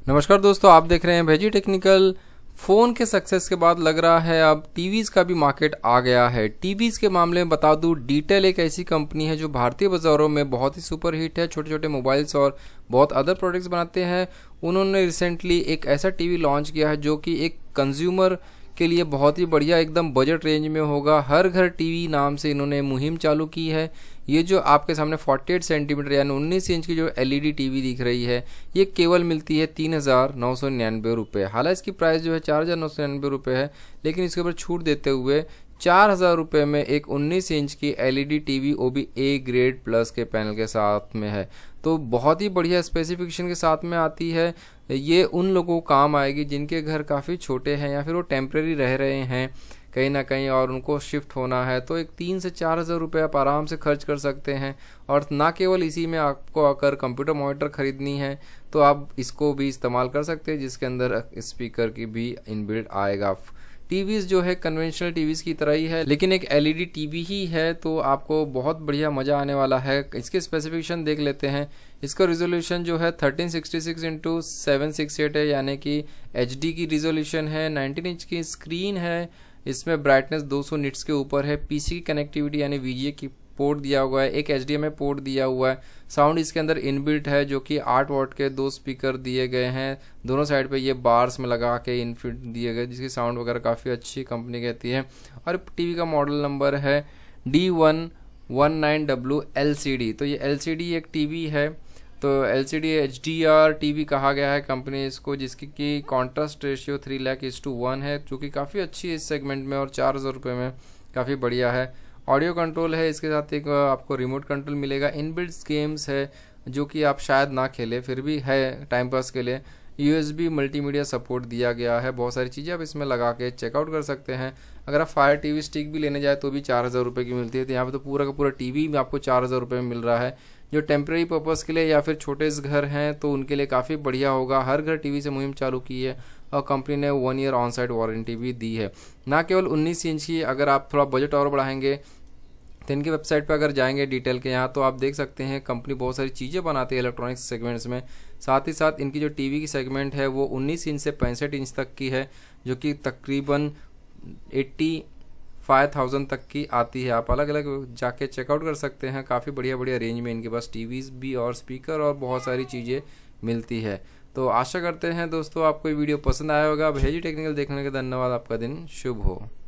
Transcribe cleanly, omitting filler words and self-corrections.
नमस्कार दोस्तों, आप देख रहे हैं भेजी टेक्निकल। फ़ोन के सक्सेस के बाद लग रहा है अब टीवीज़ का भी मार्केट आ गया है। टीवीज़ के मामले में बता दूं, डीटेल एक ऐसी कंपनी है जो भारतीय बाज़ारों में बहुत ही सुपर हिट है। छोटे छोटे मोबाइल्स और बहुत अदर प्रोडक्ट्स बनाते हैं। उन्होंने रिसेंटली एक ऐसा टीवी लॉन्च किया है जो कि एक कंज्यूमर के लिए बहुत ही बढ़िया, एकदम बजट रेंज में होगा। हर घर टीवी नाम से इन्होंने मुहिम चालू की है। ये जो आपके सामने 48 सेंटीमीटर यानी 19 इंच की जो एलईडी टीवी दिख रही है, ये केवल मिलती है 3,999 रुपये। हालांकि इसकी प्राइस जो है 4,999 रुपये है, लेकिन इसके ऊपर छूट देते हुए 4,000 रुपये में एक 19 इंच की एलईडी टीवी, वो भी ए ग्रेड प्लस के पैनल के साथ में है। तो बहुत ही बढ़िया स्पेसिफिकेशन के साथ में आती है। ये उन लोगों को काम आएगी जिनके घर काफ़ी छोटे हैं या फिर वो टेम्प्रेरी रह रहे हैं कहीं ना कहीं और उनको शिफ्ट होना है, तो एक 3 से 4,000 रुपये आप आराम से खर्च कर सकते हैं। और ना केवल इसी में आपको अगर कंप्यूटर मॉनिटर ख़रीदनी है तो आप इसको भी इस्तेमाल कर सकते हैं, जिसके अंदर स्पीकर की भी इनबिल्ट आएगा। टीवीज़ जो है कन्वेंशनल टीवीज़ की तरह ही है, लेकिन एक एलईडी टीवी ही है, तो आपको बहुत बढ़िया मज़ा आने वाला है। इसके स्पेसिफिकेशन देख लेते हैं। इसका रिजोल्यूशन जो है 1366 इंटू 768 है, यानी कि HD की रिजोल्यूशन है। 19 इंच की स्क्रीन है। इसमें ब्राइटनेस 200 निट्स के ऊपर है। पीसी की कनेक्टिविटी यानी VGA की पोर्ट दिया हुआ है। एक HDMI पोर्ट दिया हुआ है। साउंड इसके अंदर इनबिल्ट है, जो कि 8 वॉट के 2 स्पीकर दिए गए हैं। दोनों साइड पे ये बार्स में लगा के इनफिट दिए गए, जिसकी साउंड वगैरह काफ़ी अच्छी कंपनी कहती है। और टीवी का मॉडल नंबर है D119W LCD। तो ये LCD एक टीवी है। तो LCD HDR टीवी कहा गया है कंपनी इसको, जिसकी की कॉन्ट्रास्ट रेशियो 3:1 है, जो कि काफ़ी अच्छी है इस सेगमेंट में और 4,000 रुपये में काफ़ी बढ़िया है। ऑडियो कंट्रोल है, इसके साथ एक आपको रिमोट कंट्रोल मिलेगा। इनबिल्ट गेम्स है जो कि आप शायद ना खेलें, फिर भी है टाइम पास के लिए। USB मल्टीमीडिया सपोर्ट दिया गया है। बहुत सारी चीज़ें आप इसमें लगा के चेकआउट कर सकते हैं। अगर आप फायर टीवी स्टिक भी लेने जाए तो भी 4,000 रुपये की मिलती है। तो यहाँ पे तो पूरा का पूरा टीवी भी आपको 4,000 रुपये में मिल रहा है, जो टेम्प्रेरी पर्पज़ के लिए या फिर छोटे घर हैं तो उनके लिए काफ़ी बढ़िया होगा। हर घर टीवी से मुहिम चालू की है और कंपनी ने 1 ईयर ऑन साइट वारंटी भी दी है। ना केवल 19 इंच की, अगर आप थोड़ा बजट और बढ़ाएंगे तो इनकी वेबसाइट पर अगर जाएंगे डिटेल के यहाँ, तो आप देख सकते हैं कंपनी बहुत सारी चीज़ें बनाती है इलेक्ट्रॉनिक्स सेगमेंट्स में। साथ ही साथ इनकी जो टीवी की सेगमेंट है वो 19 इंच से 65 इंच तक की है, जो कि तकरीबन 85,000 तक की आती है। आप अलग अलग जाके चेकआउट कर सकते हैं। काफ़ी बढ़िया बढ़िया रेंज में इनके पास टीवीज़ भी और स्पीकर और बहुत सारी चीज़ें मिलती है। तो आशा करते हैं दोस्तों आपको ये वीडियो पसंद आया होगा। भेजी टेक्निकल देखने के धन्यवाद। आपका दिन शुभ हो।